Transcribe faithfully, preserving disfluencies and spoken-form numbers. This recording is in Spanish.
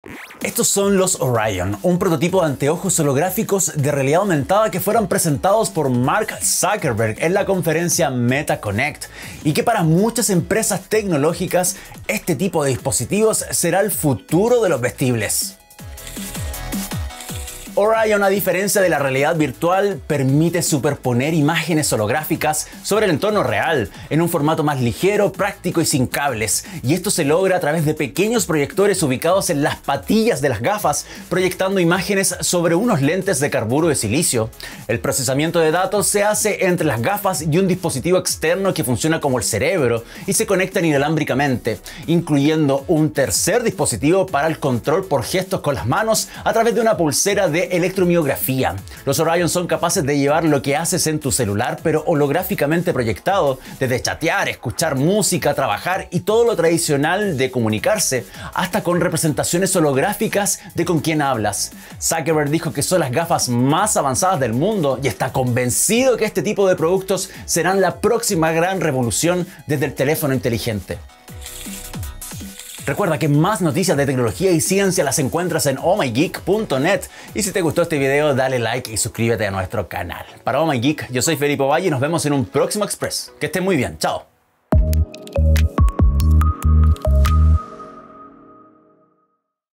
Estos son los Orion, un prototipo de anteojos holográficos de realidad aumentada que fueron presentados por Mark Zuckerberg en la conferencia MetaConnect y que para muchas empresas tecnológicas este tipo de dispositivos será el futuro de los vestibles. Orion, a diferencia de la realidad virtual, permite superponer imágenes holográficas sobre el entorno real en un formato más ligero, práctico y sin cables. Y esto se logra a través de pequeños proyectores ubicados en las patillas de las gafas, proyectando imágenes sobre unos lentes de carburo de silicio. El procesamiento de datos se hace entre las gafas y un dispositivo externo que funciona como el cerebro y se conectan inalámbricamente, incluyendo un tercer dispositivo para el control por gestos con las manos a través de una pulsera de electromiografía. Los Orion son capaces de llevar lo que haces en tu celular, pero holográficamente proyectado, desde chatear, escuchar música, trabajar y todo lo tradicional de comunicarse, hasta con representaciones holográficas de con quién hablas. Zuckerberg dijo que son las gafas más avanzadas del mundo y está convencido que este tipo de productos serán la próxima gran revolución desde el teléfono inteligente. Recuerda que más noticias de tecnología y ciencia las encuentras en oh my geek punto net y si te gustó este video dale like y suscríbete a nuestro canal. Para Oh My Geek, yo soy Felipe Valle y nos vemos en un próximo Express. Que estén muy bien, chao.